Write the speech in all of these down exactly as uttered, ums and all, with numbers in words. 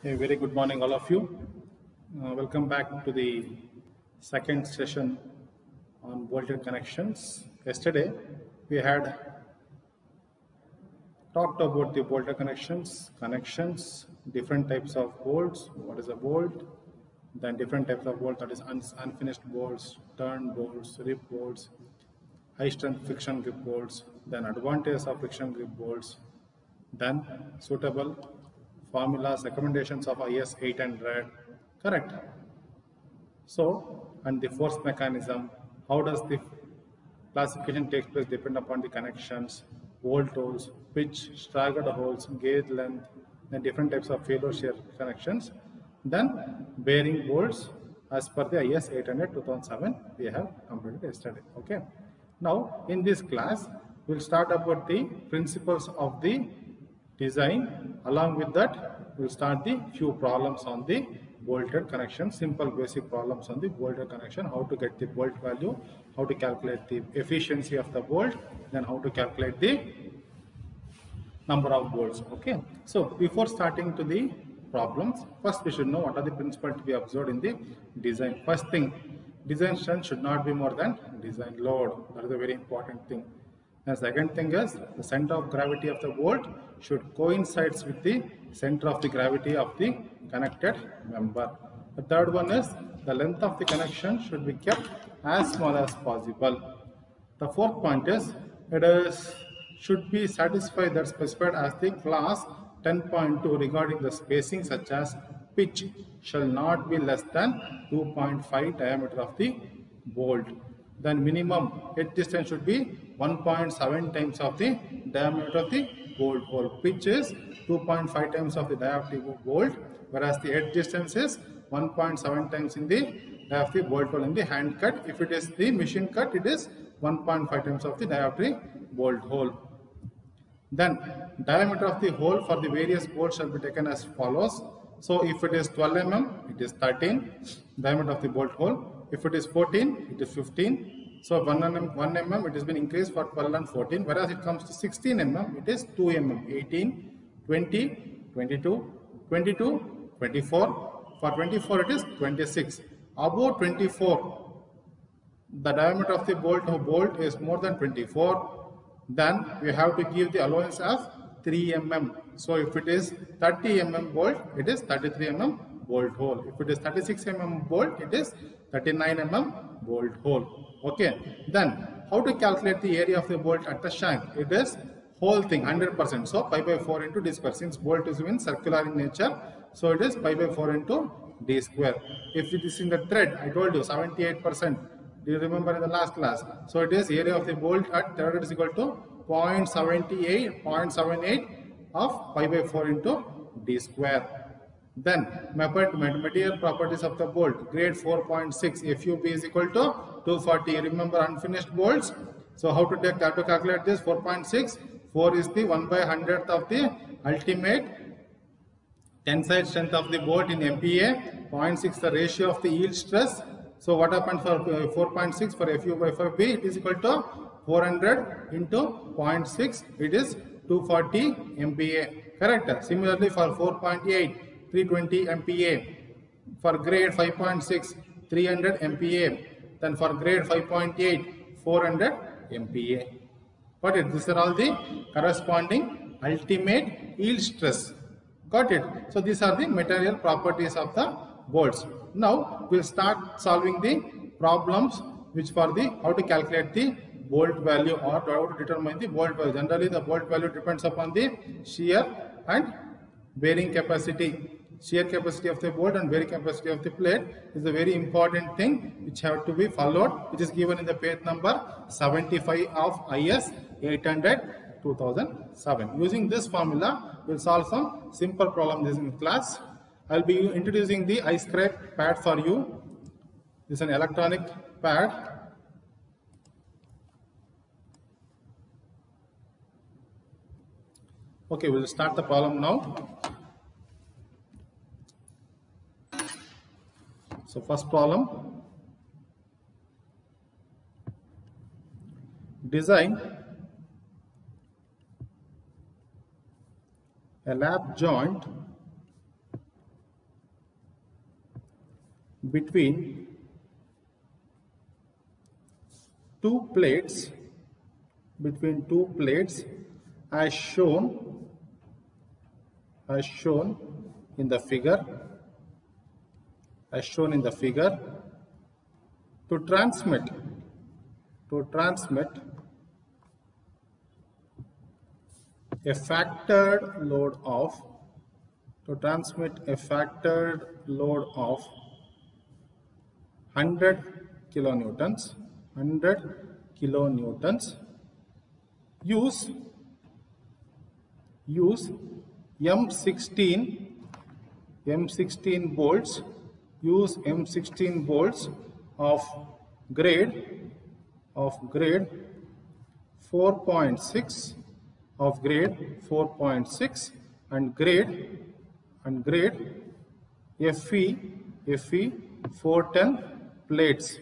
A very good morning, all of you. Uh, welcome back to the second session on voltage connections. Yesterday, we had talked about the voltage connections, connections, different types of bolts. What is a bolt? Then different types of bolts, that is un unfinished bolts, turn bolts, rip bolts, high strength friction grip bolts, then advantages of friction grip bolts, then suitable formulas, recommendations of I S eight hundred, correct? So, and the force mechanism, how does the classification takes place depend upon the connections, volt holes, pitch, staggered holes, gauge length, then different types of failure shear connections, then bearing bolts as per the I S eight hundred two thousand seven we have completed yesterday. Okay. Now, in this class, we'll start about the principles of the design. Along with that, we'll start the few problems on the bolted connection, simple basic problems on the bolted connection, how to get the bolt value, how to calculate the efficiency of the bolt, then how to calculate the number of bolts. Okay. So before starting to the problems, first we should know what are the principles to be observed in the design. First thing, design strength should not be more than design load. That is a very important thing. And second thing is the center of gravity of the bolt should coincides with the center of the gravity of the connected member. The third one is the length of the connection should be kept as small as possible. The fourth point is it is should be satisfied that specified as the class ten point two regarding the spacing such as pitch shall not be less than two point five diameter of the bolt. Then minimum edge distance should be one point seven times of the diameter of the bolt hole. Pitch is two point five times of the diameter of the bolt, whereas the edge distance is one point seven times in the diameter of the bolt hole in the hand cut. If it is the machine cut, it is one point five times of the diameter of the bolt hole. Then diameter of the hole for the various bolts shall be taken as follows. So if it is twelve millimeters, it is thirteen diameter of the bolt hole. If it is fourteen, it is fifteen. So one millimeter, it has been increased for twelve and fourteen. Whereas it comes to sixteen millimeters, it is two millimeters, eighteen, twenty, twenty-two, twenty-two, twenty-four. For twenty-four, it is twenty-six. Above twenty-four, the diameter of the bolt or bolt is more than twenty-four. Then we have to give the allowance as three millimeters. So if it is thirty millimeter bolt, it is thirty-three millimeter bolt hole. If it is thirty-six millimeter bolt, it is thirty-nine millimeter bolt hole. Okay. Then how to calculate the area of the bolt at the shank? It is whole thing one hundred percent. So pi by four into d square. Since bolt is in circular in nature, so it is pi by four into d square. If it is in the thread, I told you seventy-eight percent. Do you remember in the last class? So it is area of the bolt at thread is equal to zero point seven eight, zero point seven eight of pi by four into d square. Then material properties of the bolt, grade four point six, F U B is equal to two forty. Remember unfinished bolts? So how to take, how to calculate this? four point six, four is the one by one hundredth of the ultimate tensile strength of the bolt in M P A, zero point six the ratio of the yield stress. So what happens for four point six for F U by four B? It is equal to four hundred into zero point six, it is two forty M P A. Correct? Similarly for four point eight, three twenty M P A. For grade five point six, three hundred M P A. Then for grade five point eight, four hundred M P A. Got it? These are all the corresponding ultimate yield stress. Got it? So these are the material properties of the bolts. Now we'll start solving the problems which for the how to calculate the bolt value or how to determine the bolt value. Generally the bolt value depends upon the shear and bearing capacity. Shear capacity of the bolt and bearing capacity of the plate is a very important thing which have to be followed, which is given in the page number seventy-five of I S eight hundred two thousand seven. Using this formula, we'll solve some simple problems in class. I'll be introducing the iScribe pad for you. This is an electronic pad. Okay, we'll start the problem now. So first problem, design a lap joint between two plates between two plates as shown as shown in the figure as shown in the figure to transmit to transmit a factored load of to transmit a factored load of one hundred kilonewtons one hundred kilonewtons use use M sixteen M sixteen bolts use M sixteen bolts of grade of grade four point six of grade four point six and grade and grade F E F E four ten plates.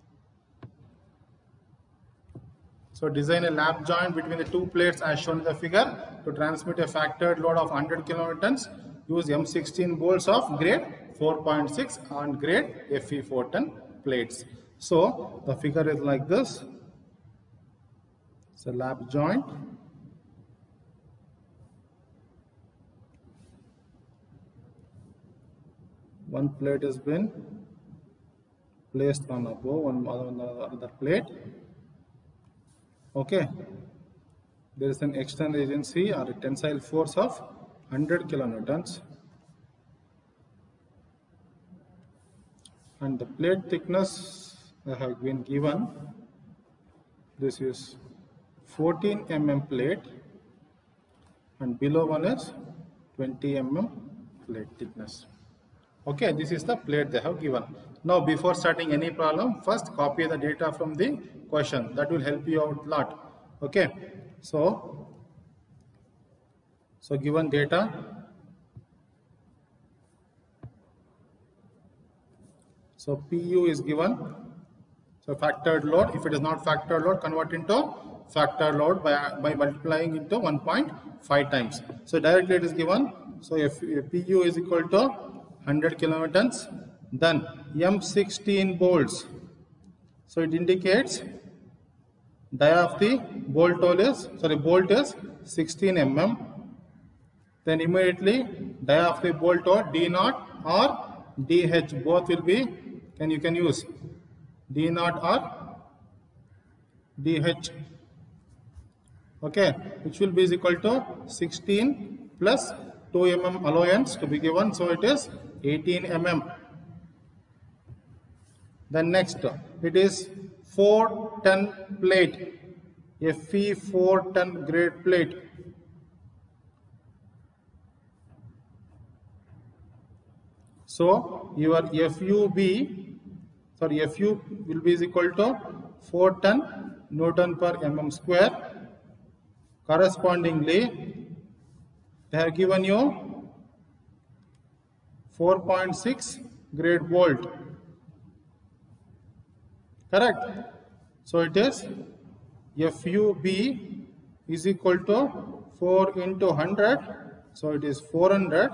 So design a lap joint between the two plates as shown in the figure to transmit a factored load of one hundred kilonewtons. Use M sixteen bolts of grade four point six and grade F E four ten plates. So the figure is like this. It's a lap joint. One plate has been placed on above, one other plate. Okay. There is an external agency or a tensile force of one hundred kilonewtons. And the plate thickness I have been given. This is fourteen millimeter plate and below one is twenty millimeter plate thickness. Okay, this is the plate they have given. Now before starting any problem, first copy the data from the question. That will help you out a lot. Okay, so so given data, so P U is given. So factored load, if it is not factored load, convert into factored load by, by multiplying into one point five times. So directly it is given. So if, if P U is equal to one hundred kilonewtons, then M sixteen bolts. So it indicates dia of the bolt hole is sorry bolt is sixteen millimeters. Then immediately dia of the bolt hole D naught or D H both will be can you can use D naught or D H. Okay, which will be is equal to sixteen plus two millimeter allowance to be given. So it is eighteen millimeters. Then next it is four ton plate, F E four ton grade plate. So your F U B, sorry F U will be is equal to four ton Newton per mm square. Correspondingly, they have given you four point six grade volt. Correct. So it is F U B is equal to four into one hundred. So it is four hundred.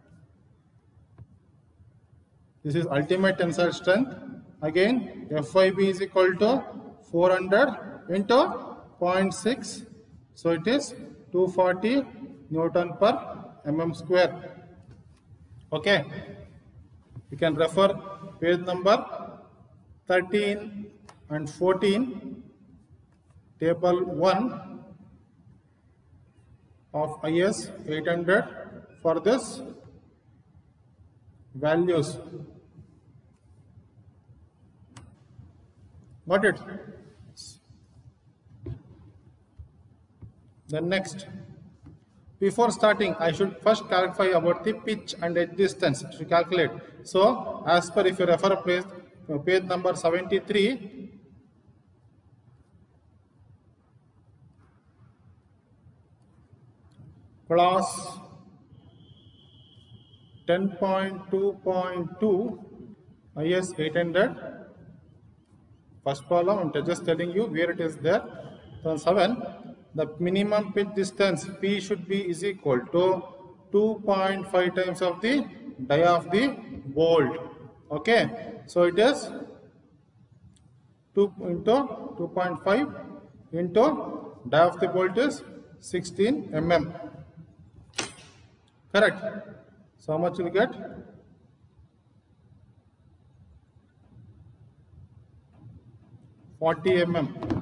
This is ultimate tensile strength. Again, F I B is equal to four hundred into zero point six. So it is two hundred forty Newton per mm square. Okay. You can refer page number thirteen and fourteen, table one of I S eight hundred for this values. Got it? Then next, before starting, I should first clarify about the pitch and edge distance to calculate. So, as per if you refer page, page number seventy-three, class ten point two point two I S eight hundred. First problem, I'm just telling you where it is there. So, seven. The minimum pitch distance P should be is equal to two point five times of the dia of the bolt. Okay, so it is two into two point five into die of the bolt is sixteen millimeters. Correct. So how much you will get? forty millimeters.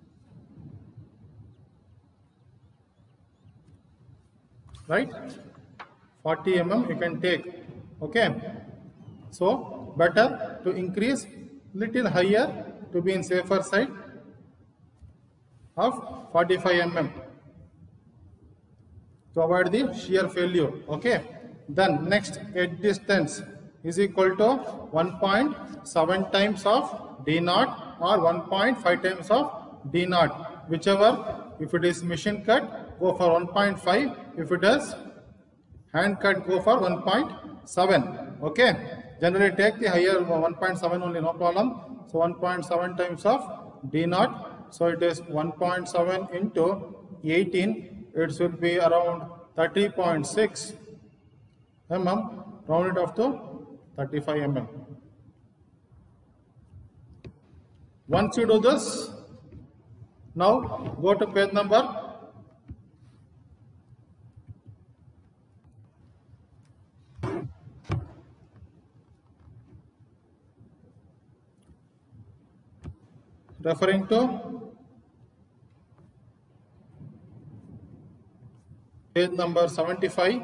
Right? forty millimeters you can take. Okay. So better to increase little higher to be in safer side of forty-five millimeters to avoid the shear failure. Okay. Then next, edge distance is equal to one point seven times of D naught or one point five times of D naught. Whichever, if it is machine cut, go for one point five. If it is hand cut, go for one point seven. Okay. Generally take the higher one point seven only, no problem. So one point seven times of D naught. So it is one point seven into eighteen. It should be around thirty point six millimeters. Round it off to thirty-five millimeters. Once you do this, now go to page number referring to page number seventy-five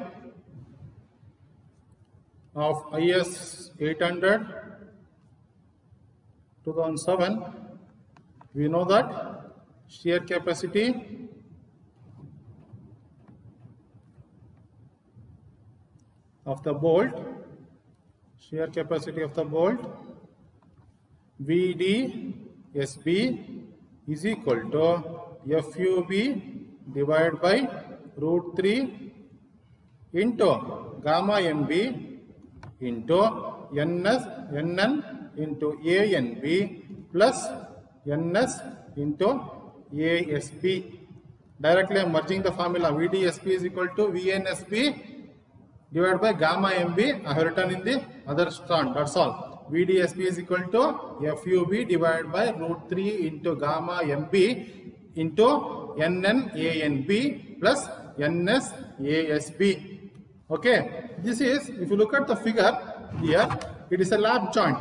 of I S eight hundred two thousand seven. We know that shear capacity of the bolt, shear capacity of the bolt V D S B is equal to F U B divided by root three into gamma M B into N S N N into A N B plus N S into A S B. Directly I am merging the formula. V D S B is equal to V N S B divided by gamma M B. I have written in the other strand. That's all. V D S B is equal to F U B divided by root three into gamma M B into N N A N B plus N S A S B. Okay. This is, if you look at the figure here, it is a lap joint.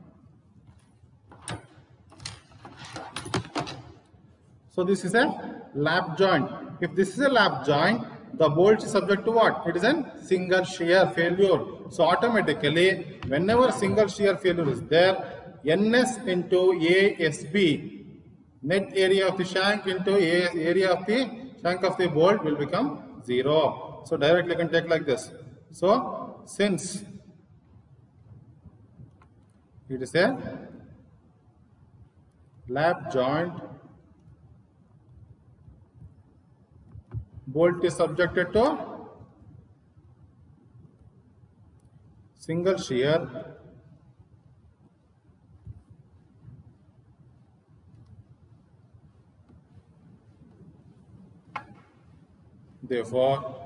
So this is a lap joint. If this is a lap joint, the bolt is subject to what? It is a single shear failure. So automatically, whenever single shear failure is there, N S into A S B, net area of the shank into A area of the shank of the bolt will become zero. So directly you can take like this. So since it is a lap joint, bolt is subjected to single shear. Therefore,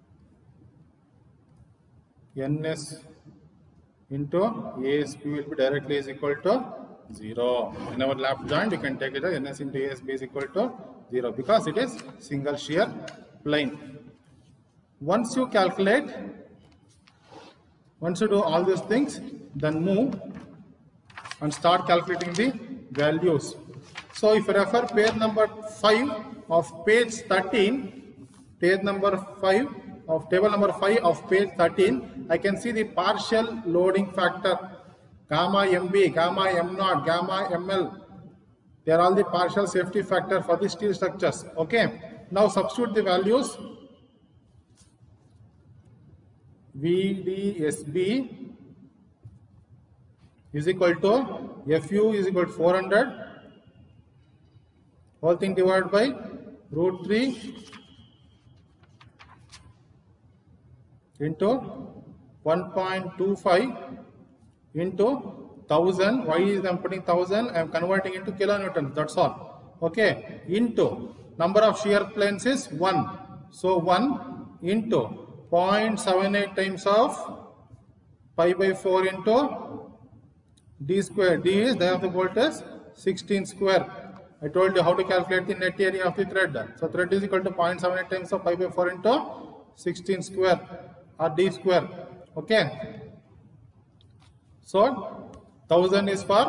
N S into A S B will be directly is equal to zero. In our lap joint, you can take it as N S into A S B is equal to zero because it is single shear plane. Once you calculate, once you do all these things, then move and start calculating the values. So if you refer page number five of page thirteen, page number five of table number five of page thirteen, I can see the partial loading factor, gamma M B, gamma M naught, gamma M L. They are all the partial safety factor for the steel structures. Okay. Now substitute the values. V D S B is equal to F U is equal to four hundred. Whole thing divided by root three into one point two five into one thousand. Why is I am putting one thousand? I am converting into kilonewtons. That's all. Okay. Into number of shear planes is one. So one into zero point seven eight times of pi by four into D square. D is diameter of the bolt is sixteen square. I told you how to calculate the net area of the thread. So thread is equal to zero point seven eight times of pi by four into sixteen square or D square. Okay. So one thousand is for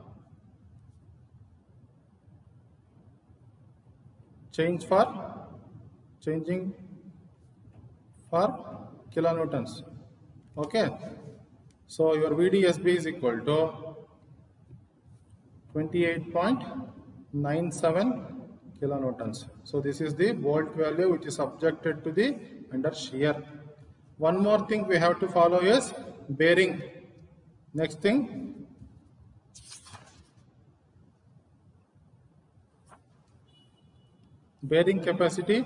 change for changing for kilonewtons. Okay. So your V D S B is equal to twenty-eight point nine seven kilonewtons. So this is the bolt value which is subjected to the under shear. One more thing we have to follow is bearing. Next thing, bearing capacity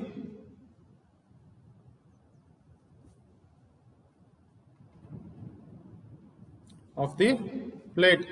of the plate.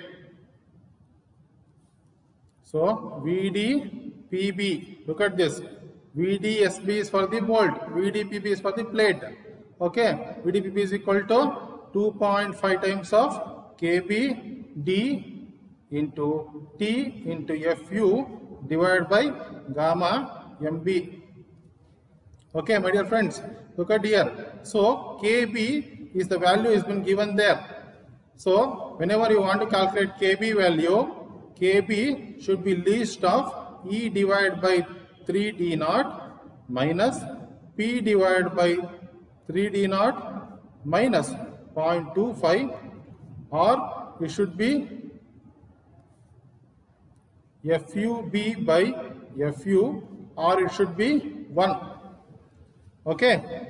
So V D P B, look at this. V D S B is for the bolt, V D P B is for the plate. Okay, V D P B is equal to two point five times of K B D into T into F U divided by gamma M B. Okay, my dear friends, look at here. So K B is the value has been given there. So whenever you want to calculate K B value, K B should be least of E divided by three D naught minus P divided by three D naught minus zero point two five, or it should be F U B by F U, or it should be one. Okay.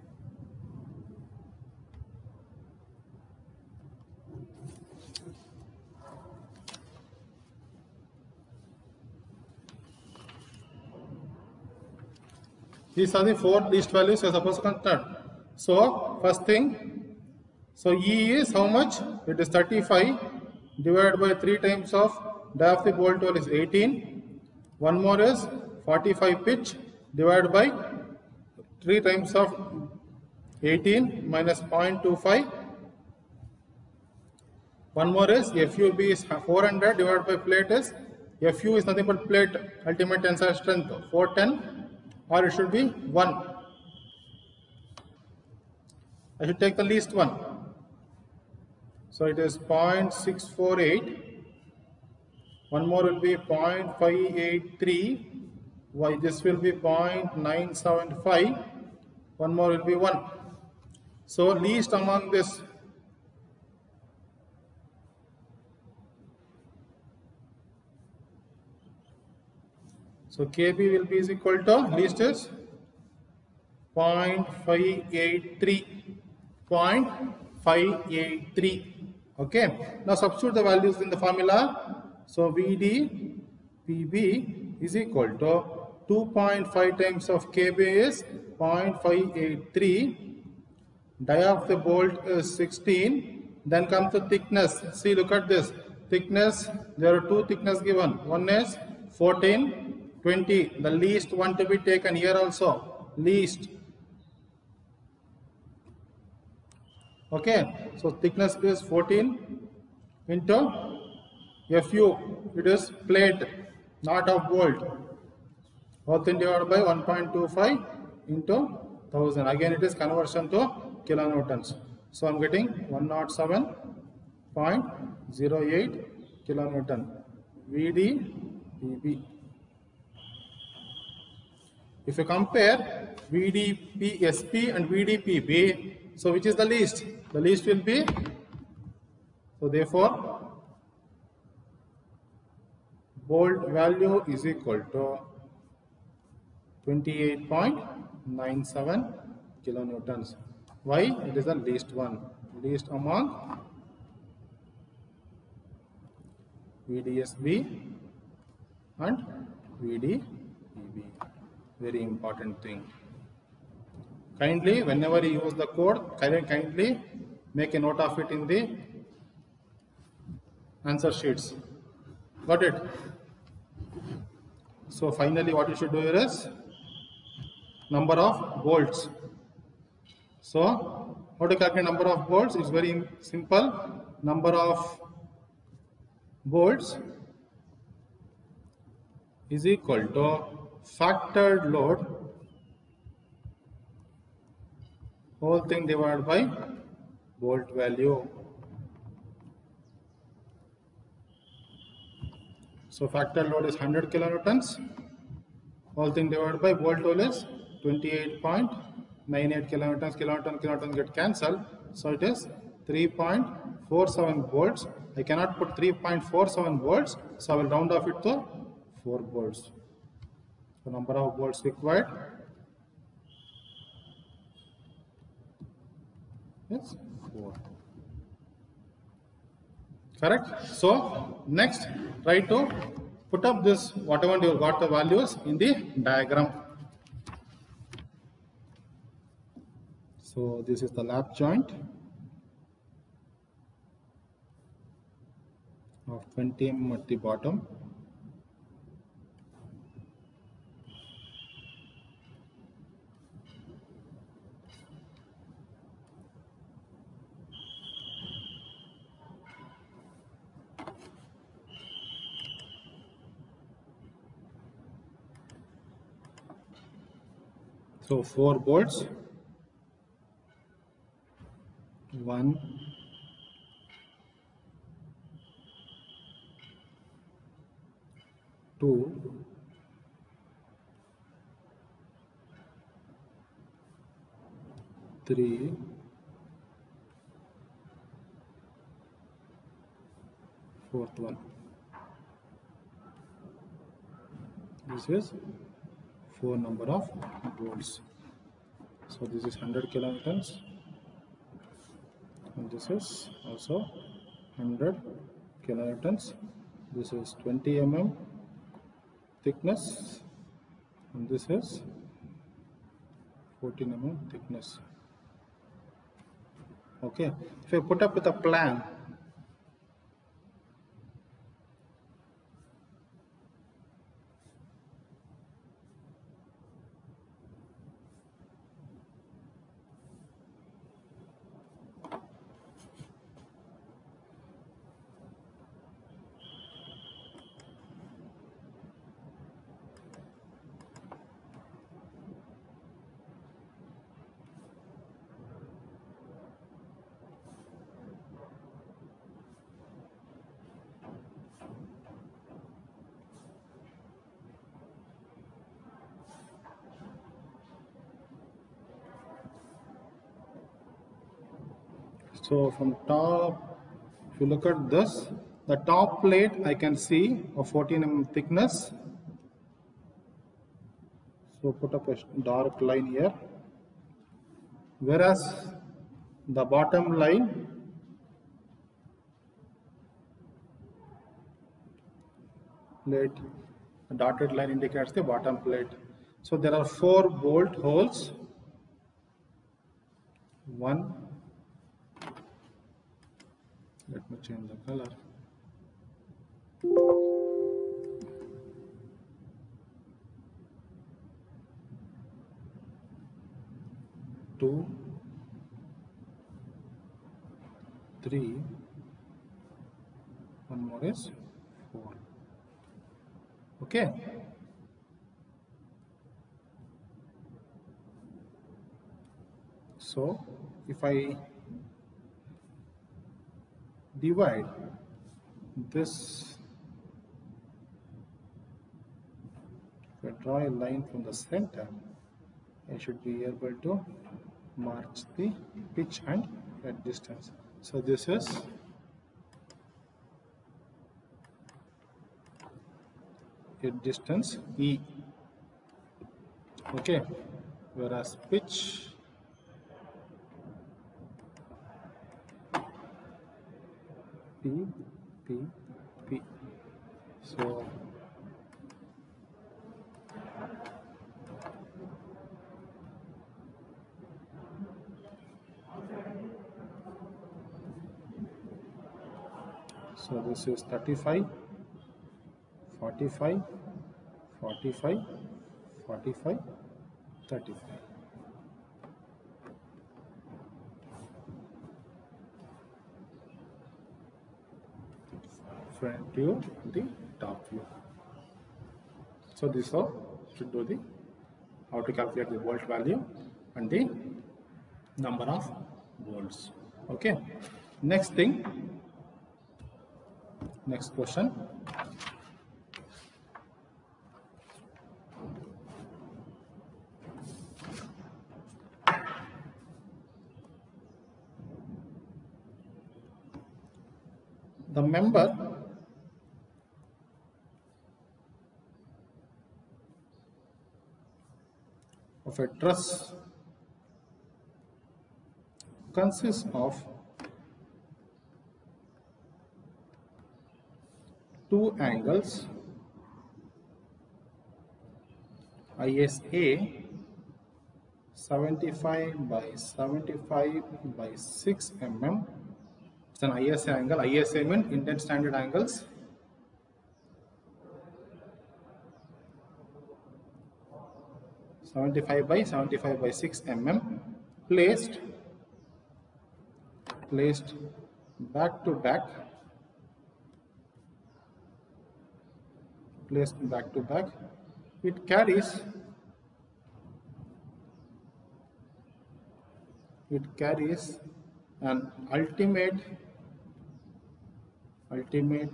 These are the four least values you are supposed to consider. So first thing, so E is how much? It is thirty-five divided by three times of diameter of the bolt hole is eighteen. One more is forty-five pitch divided by three times of eighteen minus zero point two five. One more is F U B is four hundred divided by plate is, F U is nothing but plate ultimate tensile strength four ten, or it should be one. I should take the least one. So it is zero point six four eight. One more will be zero point five eight three. Why this will be zero point nine seven five. One more will be one. So least among this. So K B will be is equal to least is zero point five eight three. zero point five eight three. Okay. Now substitute the values in the formula. So V D P B is equal to two point five times of K B is zero point five eight three. Dia of the bolt is sixteen. Then comes the thickness. See, look at this. Thickness, there are two thickness given. One is fourteen, twenty. The least one to be taken here also. Least. Okay. So thickness is fourteen into F U. It is plate, not of bolt. fourteen divided by one point two five into one thousand. Again, it is conversion to kilonewtons. So I am getting one oh seven point zero eight kilonewton. V D P B. If you compare V D P S P and V D P B, so which is the least? The least will be, so therefore, bolt value is equal to twenty-eight point nine seven kilonewtons. Why? It is the least one, least among V D S B and V D P B. Very important thing. Kindly, whenever you use the code, kindly make a note of it in the answer sheets. Got it? So finally, what you should do here is number of bolts. So how to calculate number of bolts is very simple. Number of volts is equal to factored load whole thing divided by volt value. So factored load is one hundred kilonewtons, whole thing divided by volt total is twenty-eight point nine eight kilonewtons. Kilonewton, kilonewton get cancelled, so it is three point four seven volts. I cannot put three point four seven volts, so I will round off it to four volts. The number of volts required is four. Correct? So next, try to put up this whatever you got the values in the diagram. So this is the lap joint of twenty millimeters at the bottom. So four bolts, one, two, three, fourth one. This is four number of volts. So this is one hundred kilonewtons, and this is also one hundred kilonewtons. This is twenty millimeters thickness, and this is fourteen millimeters thickness. Okay, if I put up with a plan, so from top, if you look at this, the top plate I can see of fourteen millimeters thickness. So put up a dark line here, whereas the bottom line plate, the dotted line indicates the bottom plate. So there are four bolt holes. One, let me change the color. Two, three, one more is four. Okay. So if I divide this, if I draw a line from the center, I should be able to mark the pitch and head distance. So this is head distance E. Okay, whereas pitch P, P, P. So so this is thirty-five, forty-five, forty-five, forty-five, thirty-five. front view, the top view. So this is how should do the how to calculate the volt value and the number of volts. Okay. Next thing, next question. The member of a truss consists of two angles I S A seventy-five by seventy-five by six millimeters. It's an I S A angle. I S A means Indian Standard Angles. seventy-five by seventy-five by six millimeters, placed placed back to back, placed back to back. It carries it carries an ultimate ultimate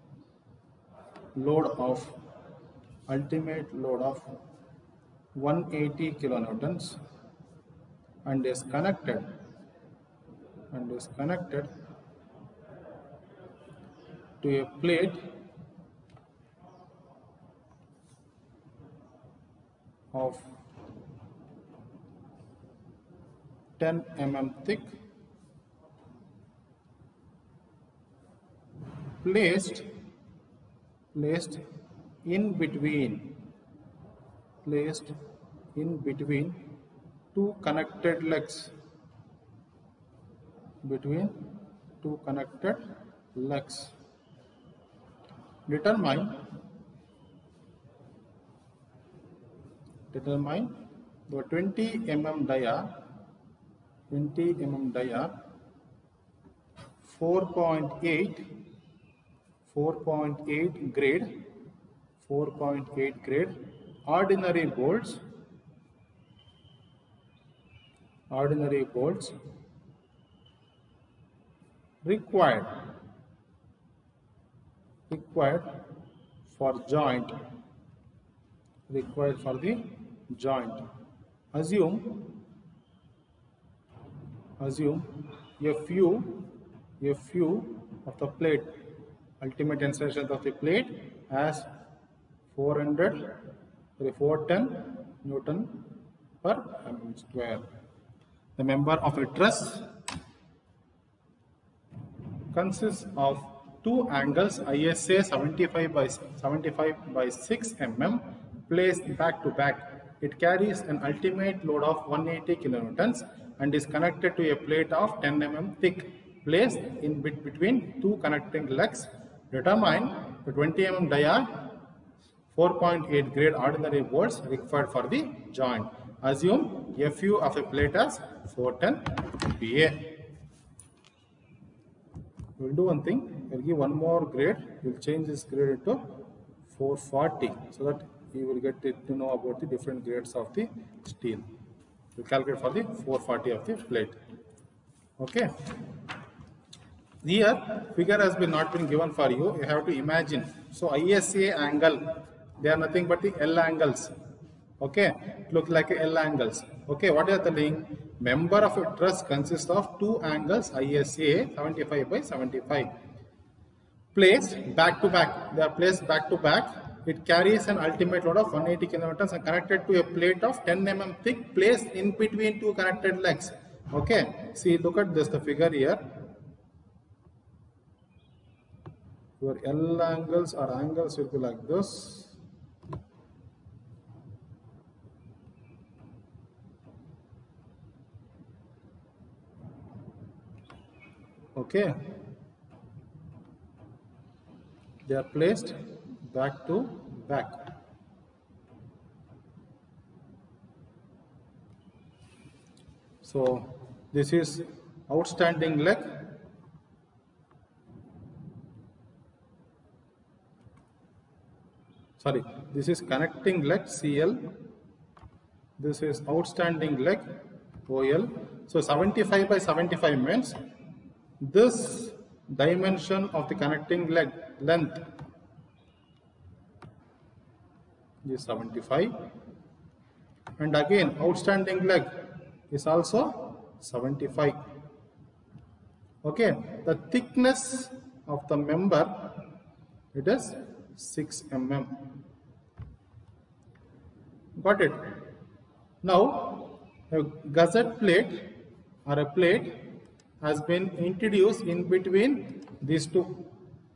load of ultimate load of one hundred eighty kilonewtons and is connected and is connected to a plate of ten millimeters thick, placed placed in between placed in between two connected legs between two connected legs. Determine determine the twenty millimeter dia twenty millimeter dia four point eight four point eight grade four point eight grade ordinary bolts ordinary bolts required required for joint required for the joint. Assume assume a few a few of the plate ultimate tensile strength of the plate as four hundred four hundred ten Newton per mm square. The member of a truss consists of two angles I S A seventy-five by seventy-five by six millimeters placed back to back. It carries an ultimate load of one hundred eighty kilonewtons and is connected to a plate of ten millimeters thick, placed in bit between two connecting legs. Determine the twenty millimeter dia four point eight grade ordinary bolts required for the joint. Assume a few of a plate as four ten P A. We will do one thing, we will give one more grade, we will change this grade to four forty so that you will get to know about the different grades of the steel. We will calculate for the four forty of the plate. Okay. Here, figure has been not been given for you, you have to imagine. So, I S A angle, they are nothing but the L angles. Okay, it looks like L angles. Okay, what is the link? Member of a truss consists of two angles I S A seventy-five by seventy-five. Placed back to back, they are placed back to back. It carries an ultimate load of one hundred eighty kilonewtons and connected to a plate of ten millimeters thick, placed in between two connected legs. Okay, see, look at this, the figure here. Your L angles or angles will be like this. Okay, they are placed back to back. So this is outstanding leg, sorry, this is connecting leg C L, this is outstanding leg O L. So seventy-five by seventy-five means this dimension of the connecting leg length is seventy-five, and again outstanding leg is also seventy-five. Okay, the thickness of the member, it is six millimeters. Got it? Now a gusset plate or a plate has been introduced in between these two.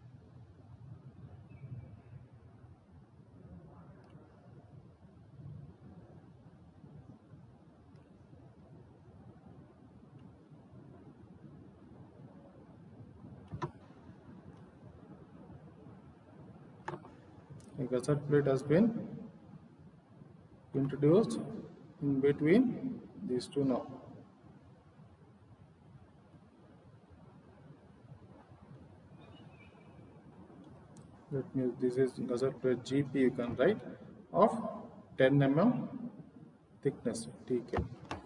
A gusset plate has been introduced in between these two now. That means this is gusset plate G P, you can write, of ten millimeters thickness, T K.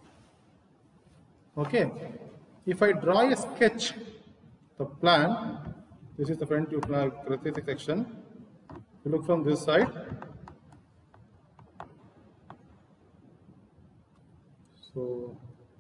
Okay, if I draw a sketch, the plan, this is the front view plan, critical section. You look from this side. So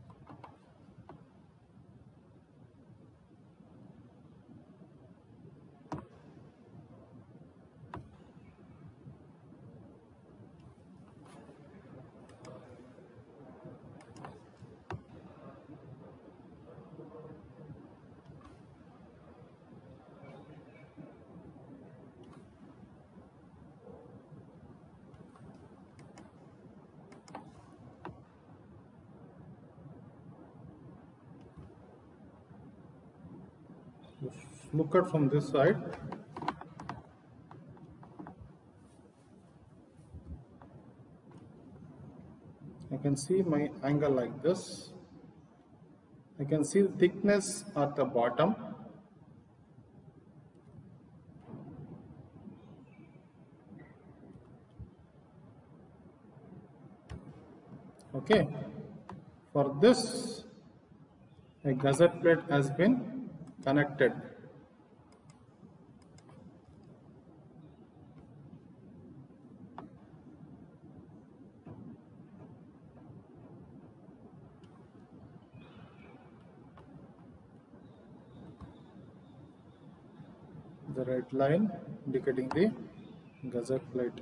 look at from this side. I can see my angle like this. I can see the thickness at the bottom. Okay, for this a gusset plate has been connected. The red line indicating the gusset plate.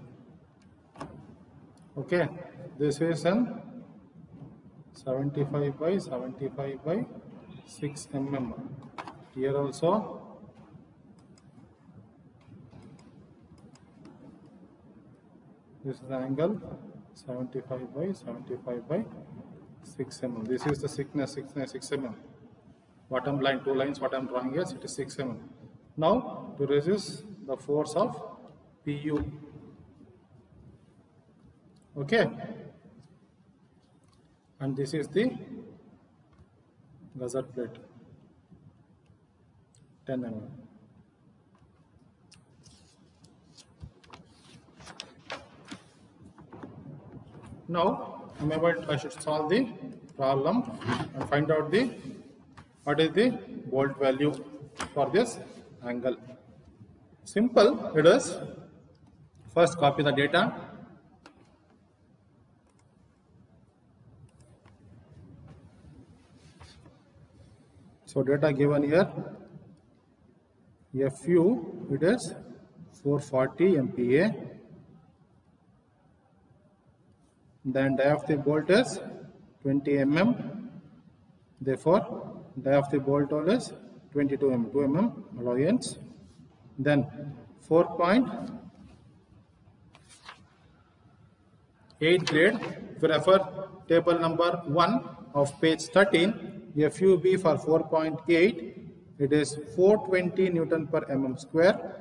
Okay, this is an seventy-five by seventy-five by six millimeters. Here also this is the angle seventy-five by seventy-five by six millimeters. This is the thickness, thickness six millimeters. Bottom line, two lines, what I am drawing here, it is six millimeters. Now to resist the force of P U. Okay, and this is the gusset plate, ten millimeters. Now I'm able to, I should solve the problem and find out the what is the bolt value for this angle. Simple it is. First copy the data. So data given here, F U it is four forty M P A, then diaphragm bolt is twenty millimeters, therefore diaphragm bolt hole is twenty-two millimeters, two millimeters allowance. Then four point eight grade, if you refer table number one of page thirteen, F U B for four point eight, it is four hundred twenty Newton per mm square.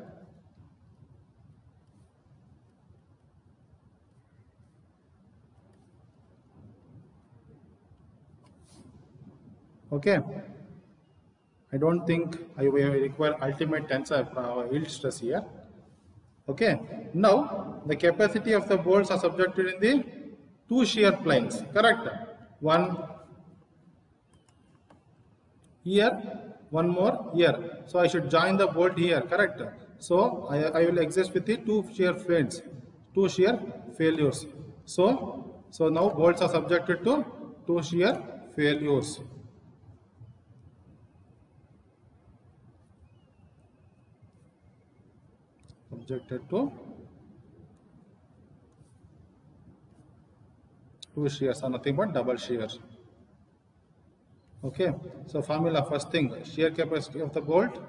Okay, I don't think I will require ultimate tensor uh, yield stress here. Okay. Now the capacity of the bolts are subjected in the two shear planes. Correct. One here, one more here. So I should join the bolt here. Correct. So I, I will exist with the two shear planes, two shear failures. So so now bolts are subjected to two shear failures. Subjected to two shears are nothing but double shear. Okay, so formula, first thing, shear capacity of the bolt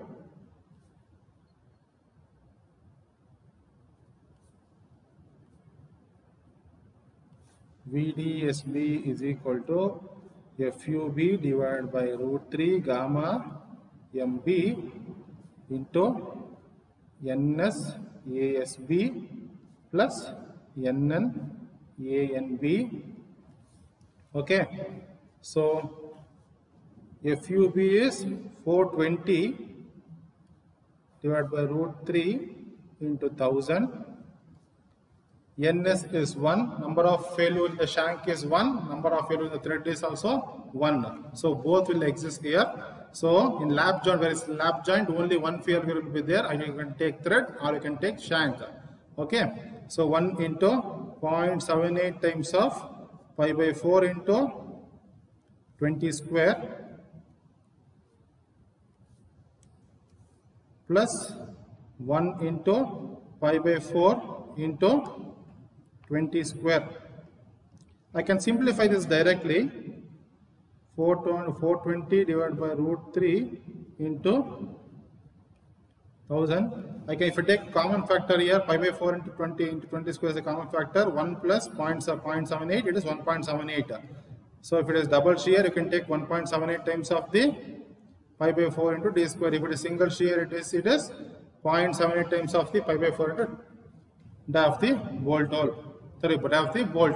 V D S B is equal to F U B divided by root three gamma M B into N S A S B plus N N A N B. Okay, so F U B is four twenty divided by root three into one thousand. N S is one, number of failure in the shank is one, number of failure in the thread is also one. So both will exist here. So in lap joint, where is lap joint, only one failure will be there. Either you can take thread or you can take shank. Okay, so one into zero point seven eight times of pi by four into twenty square plus one into pi by four into twenty square. I can simplify this directly. four twenty divided by root three into one thousand. I can, if I take common factor here, pi by four into twenty into twenty square is a common factor. one plus zero point seven eight, it is one point seven eight. So if it is double shear, you can take one point seven eight times of the pi by four into d square. If it is single shear, it is it is zero point seven eight times of the pi by four into d of the bolt hole. Sorry, but of the bolt.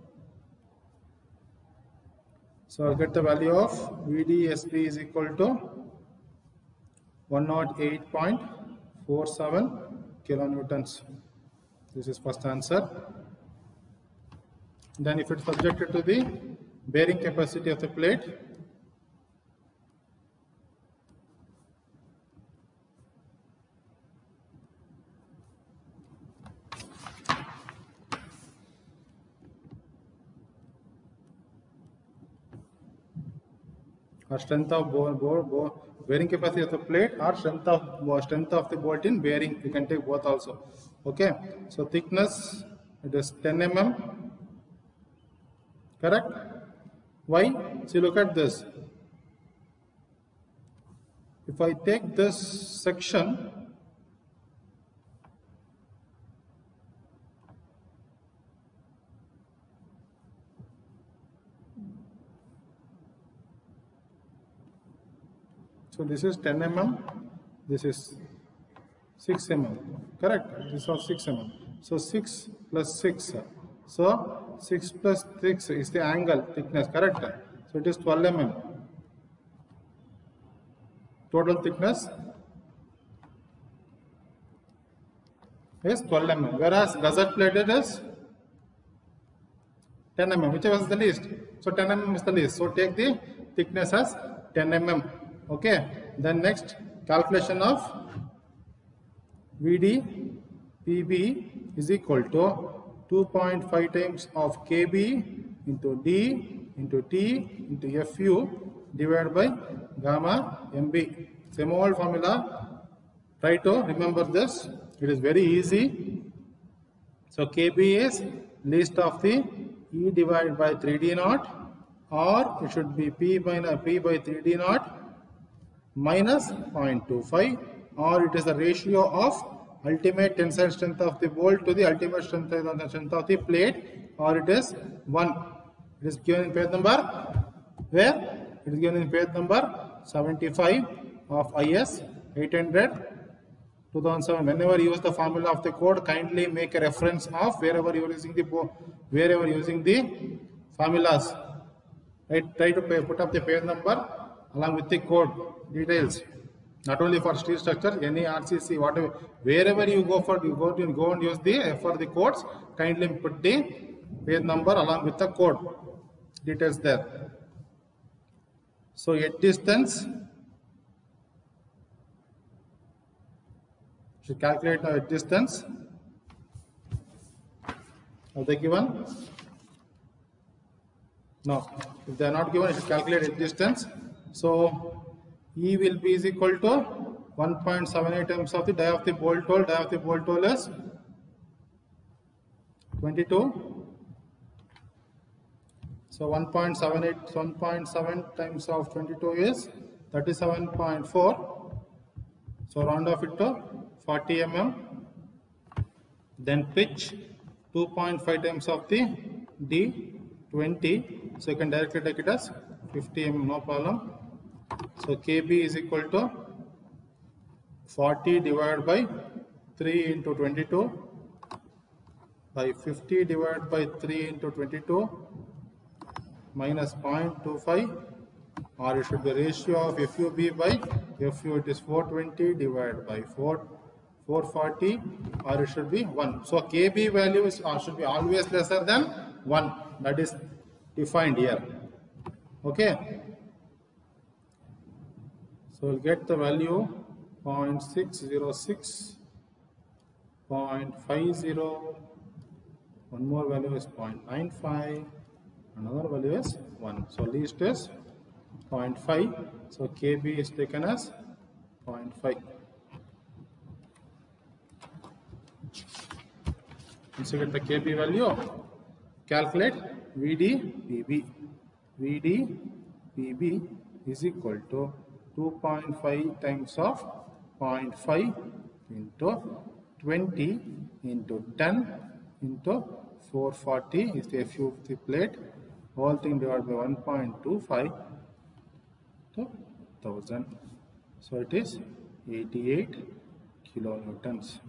So I'll get the value of V D S B is equal to one oh eight point four seven kilonewtons. This is first answer. Then if it's subjected to the bearing capacity of the plate, or strength of bo bo bo bearing capacity of the plate, or strength of bo strength of the bolt in bearing, you can take both also. Okay, so thickness, it is ten millimeters. Correct? Why? See, look at this. If I take this section, so this is ten millimeters, this is six millimeters, correct? This was six millimeters. So six plus six. So six plus six is the angle thickness, correct? So it is twelve millimeters. Total thickness is twelve millimeters. Whereas gusset plated is ten millimeters. Whichever is the least. So ten millimeters is the least. So take the thickness as ten millimeters. Okay, then next calculation of V D P B is equal to two point five times of K B into D into T into F U divided by gamma M B. Same old formula. Try to remember this. It is very easy. So K B is least of the E divided by three D naught, or it should be P minus P by three D naught minus zero point two five, or it is the ratio of ultimate tensile strength of the bolt to the ultimate strength of the strength of the plate, or it is one. It is given in page number where? It is given in page number seventy-five of I S eight hundred two thousand seven. Whenever you use the formula of the code, kindly make a reference of wherever you are using the wherever using the formulas. Right? Try to pay, put up the page number along with the code details. Not only for steel structure, any R C C, whatever, wherever you go for, you go to go and use the for the codes. Kindly put the page number along with the code details there. So edge distance, should calculate the edge distance. Are they given? No. If they are not given, it should calculate edge distance. So E will be is equal to one point seven eight times of the die of the bolt hole. Die of the bolt hole is twenty-two. So one point seven eight, one point seven times of twenty-two is thirty-seven point four. So round off it to forty millimeters. Then pitch two point five times of the D, twenty. So you can directly take it as fifty millimeters, no problem. So K B is equal to forty divided by three into twenty-two by fifty divided by three into twenty-two minus zero point two five, or it should be ratio of F U B by F U, it is four twenty divided by four, four forty, or it should be one. So K B value is, or should be always lesser than one. That is defined here. Okay. So we'll get the value zero point six zero six, zero point five zero, one more value is zero point nine five, another value is one. So least is zero point five. So K B is taken as zero point five. Once you get the K B value, calculate V D P B. V D P B is equal to two point five times of zero point five into twenty into ten into four forty is the F U of the plate. Whole thing divided by one point two five to one thousand. So it is eighty-eight kilonewtons.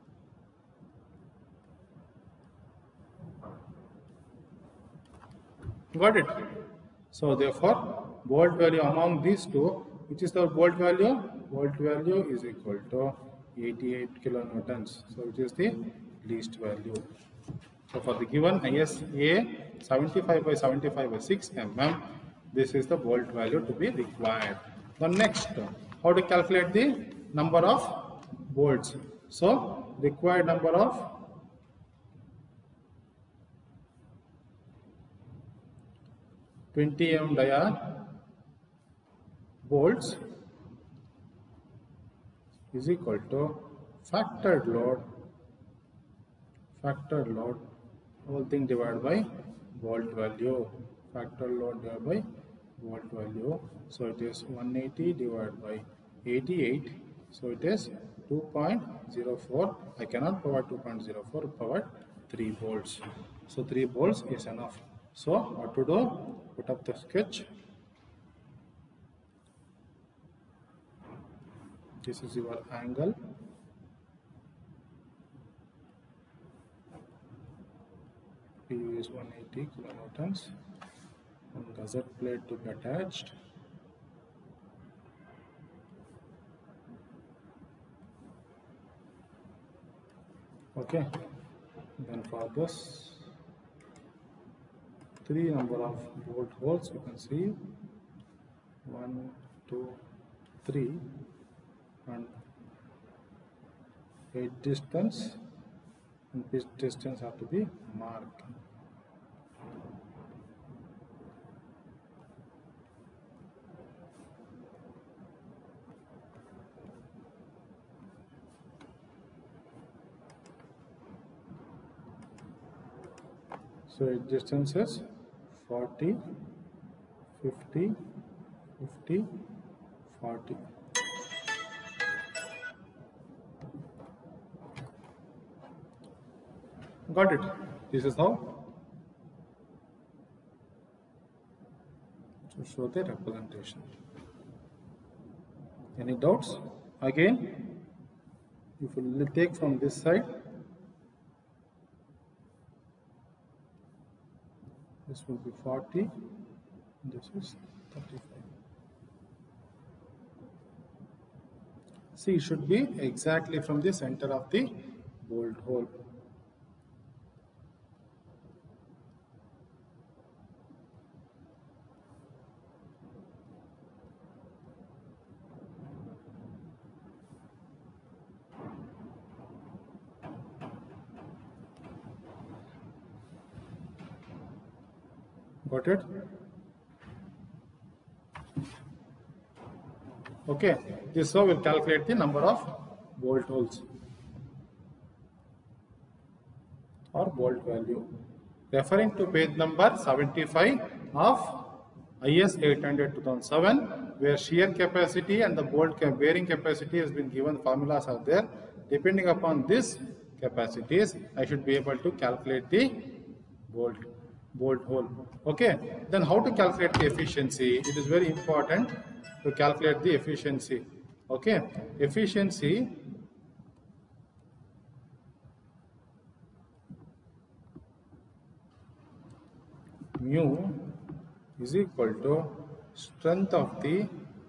Got it? So therefore, bolt value among these two, which is the bolt value? Bolt value is equal to eighty-eight kilonewtons. So it is the least value. So for the given I S A seventy-five by seventy-five by six millimeters, this is the bolt value to be required. The next, how to calculate the number of bolts? So required number of twenty millimeter dia bolts is equal to factored load, factored load, whole thing divided by bolt value, factored load divided by bolt value. So it is one eighty divided by eighty-eight. So it is two point zero four. I cannot provide two point zero four, provide three bolts. So three bolts is enough. So what to do? Put up the sketch. This is your angle. P U is one eighty kilonewtons. One gusset plate to be attached. Okay. Then for this, three number of bolt holes you can see, one, two, three, and edge distance and pitch distance have to be marked. So edge distance is forty, fifty, fifty, forty. Got it? This is how to show the representation. Any doubts? Again, if you take from this side, this will be forty, this is thirty-five. See, it should be exactly from the center of the bolt hole. Got it? Okay, this so will calculate the number of bolt holes or bolt value. Referring to page number seventy-five of I S eight hundred two thousand seven, where shear capacity and the bolt bearing capacity has been given, formulas are there. Depending upon this capacities, I should be able to calculate the bolt bolt hole. Okay, then how to calculate the efficiency? It is very important to calculate the efficiency. Okay, efficiency mu is equal to strength of the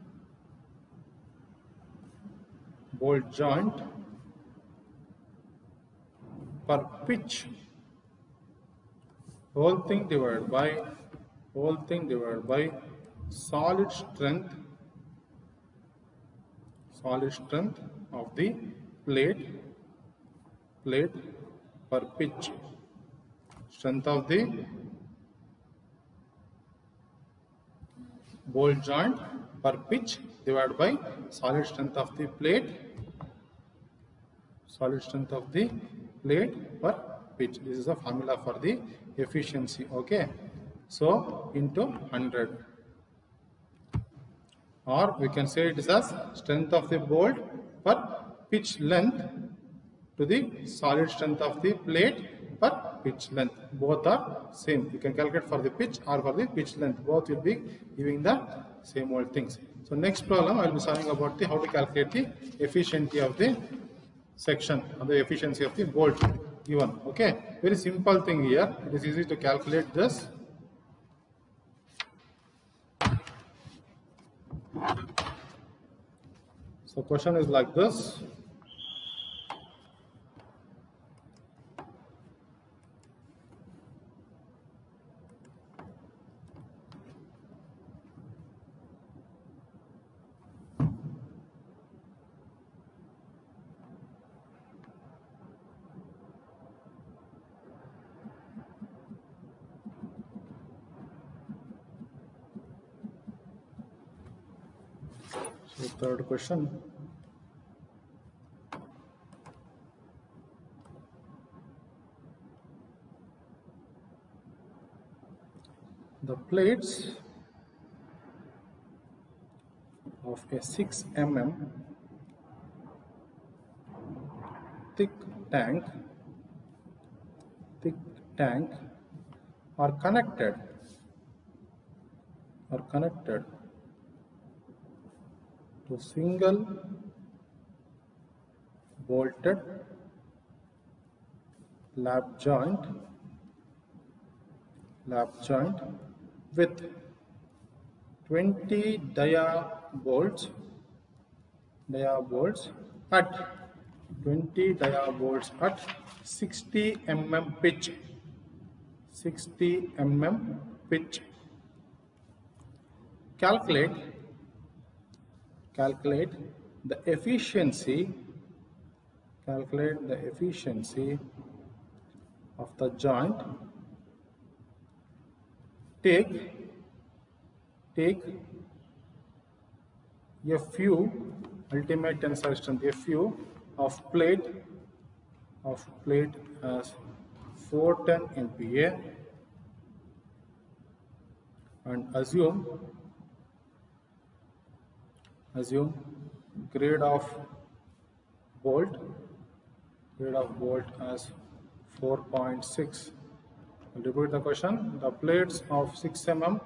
bolt joint per pitch, whole thing divided by whole thing divided by solid strength solid strength of the plate plate per pitch. Strength of the bolt joint per pitch divided by solid strength of the plate solid strength of the plate per pitch. This is a formula for the efficiency. Okay, so into one hundred, or we can say it is as strength of the bolt per pitch length to the solid strength of the plate per pitch length. Both are same. You can calculate for the pitch or for the pitch length. Both will be giving the same old things. So next problem I will be solving about the how to calculate the efficiency of the section or the efficiency of the bolt given. Okay, very simple thing here. It is easy to calculate this. So question is like this. So third question. The plates of a six millimeter thick tank thick tank are connected are connected to single bolted lap joint lap joint with twenty dia bolts dia bolts at twenty dia bolts at sixty millimeter pitch sixty millimeter pitch. Calculate calculate the efficiency calculate the efficiency of the joint. Take take a few ultimate tensile strength a few of plate of plate as four ten M P A and assume assume grade of bolt grade of bolt as four point six. I'll repeat the question. The plates of six millimeter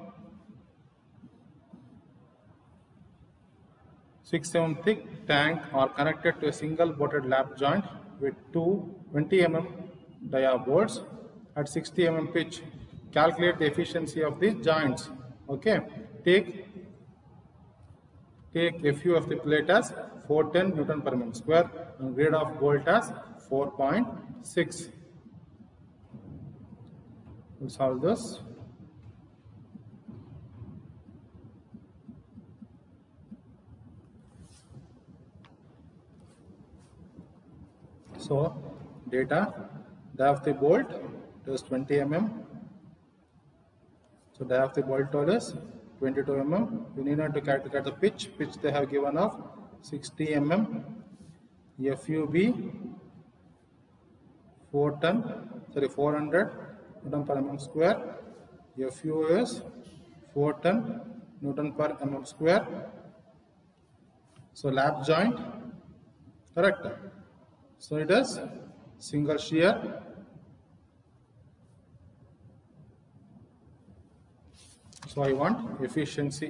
six millimeter thick tank are connected to a single bolted lap joint with two twenty millimeter dia bolts at sixty millimeter pitch. Calculate the efficiency of the joints. Okay, take take Fu of the plate as four hundred ten Newton per mm square and grade of bolt as four point six. We'll solve this. So data, diameter of the bolt is twenty millimeters. So diameter of the bolt hole is twenty-two millimeters. We need not to calculate the pitch. Pitch they have given of sixty millimeters. F U B four ton, sorry four hundred Newton per mm square. F U is four ton Newton per mm square. So lap joint, correct. So it is single shear. So I want efficiency.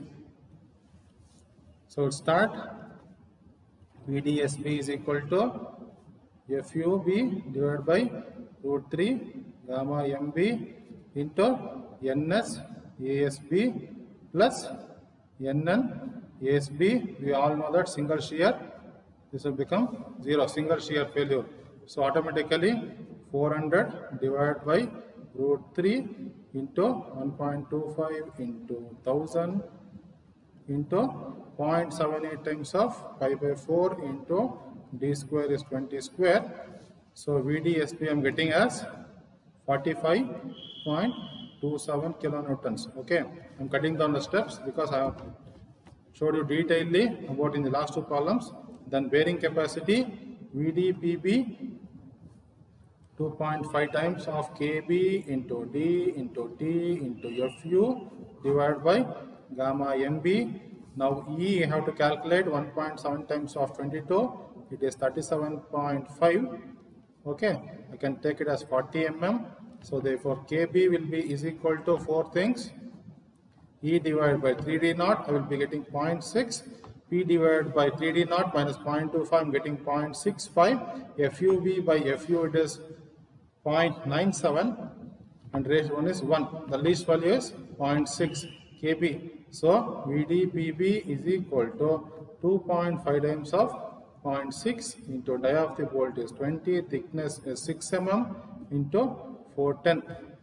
So start V D S B is equal to F U B divided by root three gamma M B into N S A S B plus N N A S B. We all know that single shear, this will become zero, single shear failure. So automatically four hundred divided by root three into one point two five into one thousand into zero point seven eight times of pi by four into d square is twenty square. So V D S B I am getting as forty-five point two seven kilonewtons. Okay, I am cutting down the steps because I have showed you detailedly about in the last two columns. Then bearing capacity V D P B two point five times of K B into D into T into F U divided by gamma M B. Now E you have to calculate one point seven times of twenty-two, it is thirty-seven point five. Okay, I can take it as forty millimeters. So therefore K B will be is equal to four things. E divided by three D naught, I will be getting zero point six. P divided by three D naught minus zero point two five, I am getting zero point six five. F U B by F U it is zero point nine seven and ratio one is one. The least value is zero point six K B. So V D P B is equal to two point five times of zero point six into diameter of the bolt is twenty, thickness is six millimeters into four ten.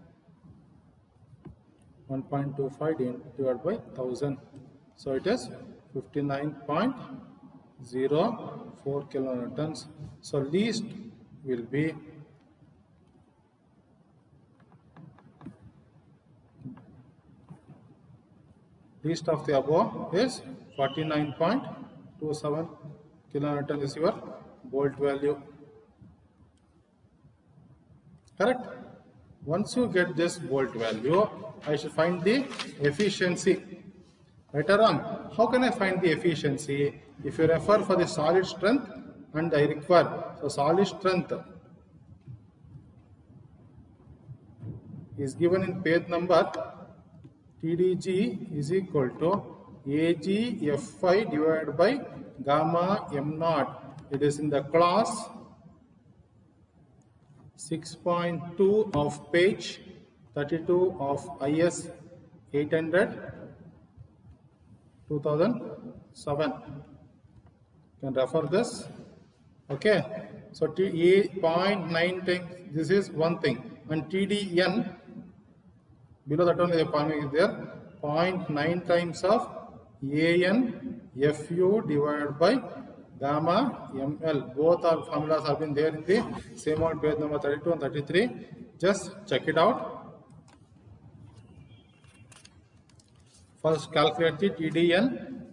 one point two five divided by one thousand. So it is fifty-nine point zero four kilonewtons. So least will be least of the above is forty-nine point two seven kilonewton is your bolt value. Correct? Once you get this bolt value, I should find the efficiency. Right or wrong? How can I find the efficiency? If you refer for the solid strength and I require, so solid strength is given in page number T D G is equal to A G F I divided by gamma M naught. It is in the class six point two of page thirty-two of I S eight hundred two thousand seven. You can refer this. Okay. So T A zero point nine times, this is one thing. And T D N, below that only the point is there, zero point nine times of A N F U divided by gamma M L. Both our formulas have been there in the same old page number thirty-two and thirty-three. Just check it out. First calculate the T D N.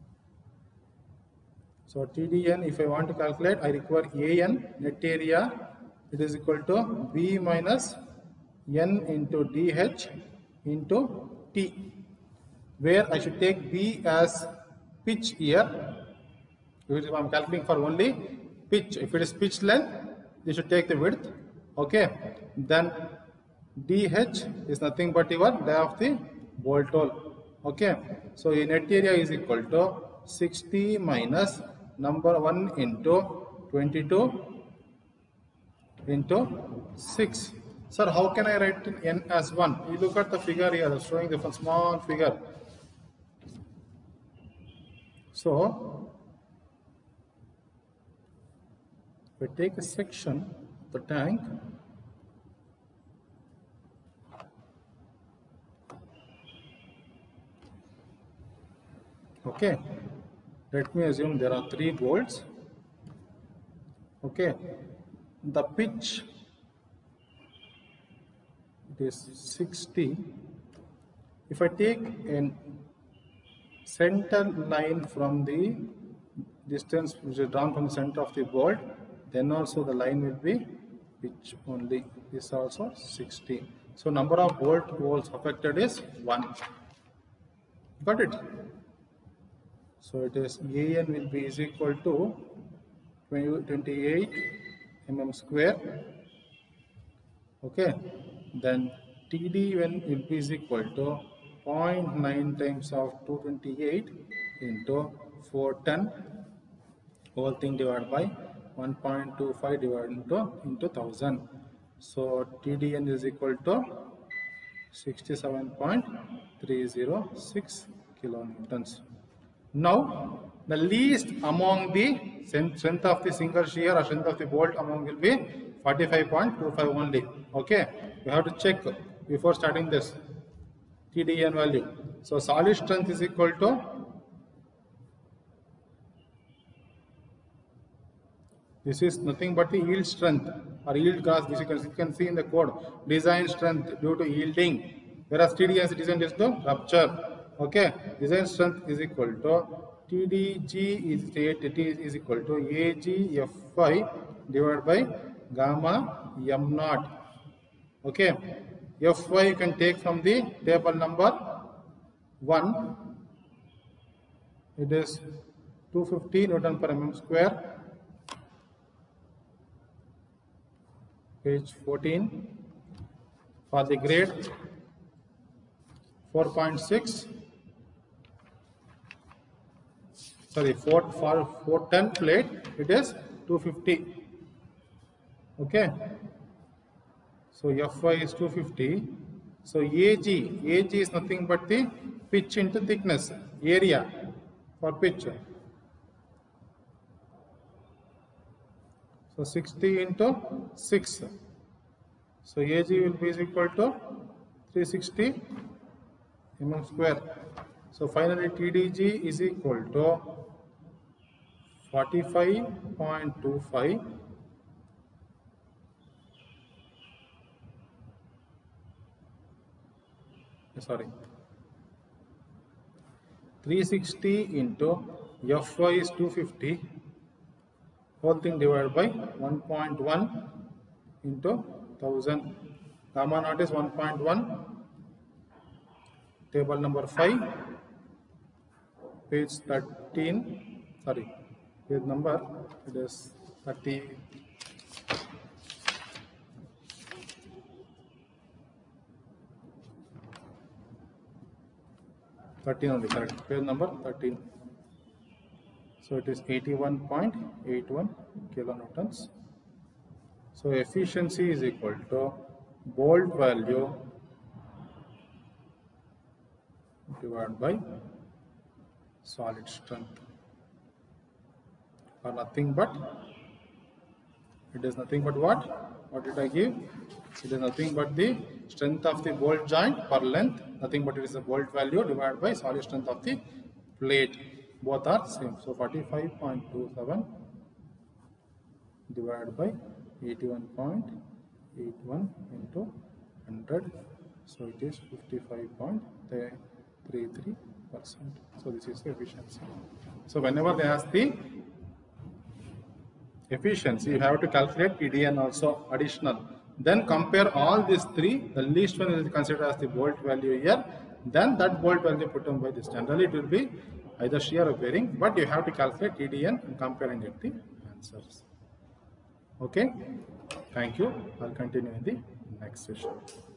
So T D N, if I want to calculate, I require A N, net area, it is equal to B minus N into D H into T, where I should take B as pitch here. If I am calculating for only pitch, if it is pitch length, you should take the width. Okay, then D H is nothing but your diameter of the bolt hole. Okay, so your net area is equal to sixty minus number one into twenty-two into six. Sir, how can I write N as one? You look at the figure here, showing the small figure. So we take a section of the tank, okay, let me assume there are three bolts, okay, the pitch it is sixty. If I take a center line from the distance which is drawn from the center of the bolt, then also the line will be pitch only. This also sixty. So number of bolt holes affected is one. Got it? So it is A N will be is equal to twenty-eight millimeter square. Okay. Then T D N will be is equal to zero point nine times of two hundred twenty-eight into four hundred ten, whole thing divided by one point two five divided into, into one thousand. So T D N is equal to sixty-seven point three zero six kilonewtons. Now the least among the strength of the single shear or strength of the bolt among will be forty-five point two five only. Okay, you have to check before starting this T D N value. So solid strength is equal to this is nothing but the yield strength or yield gas. This you can, you can see in the code, design strength due to yielding, whereas T D N design is to rupture. Okay, design strength is equal to T D G is T is equal to A G F I divided by gamma M naught. Okay, F Y you can take from the table number one. It is two hundred fifty Newton per mm square. Page fourteen. For the grade four point six. Sorry, for for four ten plate it is two hundred fifty. Okay. So F Y is two hundred fifty. So A G, A G is nothing but the pitch into thickness, area for pitch. So sixty into six. So A G will be equal to three hundred sixty mm square. So finally T D G is equal to forty-five point two five. Sorry, three hundred sixty into F Y is two hundred fifty, whole thing divided by one point one into one thousand. Gamma naught is one point one. Table number five, page thirteen. Sorry, page number it is thirty. thirteen only, correct. Page number thirteen. So it is eighty-one point eight one kilonewtons. So efficiency is equal to bolt value divided by solid strength, or nothing but it is nothing but what? What did I give? It is nothing but the strength of the bolt joint per length, nothing but it is the bolt value divided by solid strength of the plate. Both are same. So forty-five point two seven divided by eighty-one point eight one into one hundred. So it is fifty-five point three three percent. So this is the efficiency. So whenever they ask the efficiency, you have to calculate T D N also additional. Then compare all these three. The least one is considered as the bolt value here. Then that bolt value put on by this. Generally, it will be either shear or bearing, but you have to calculate T D N and compare and get the answers. Okay. Thank you. I'll continue in the next session.